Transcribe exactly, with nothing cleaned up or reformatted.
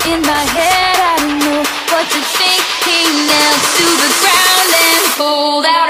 in my head, I don't know what to think. He knelt to the ground and pulled out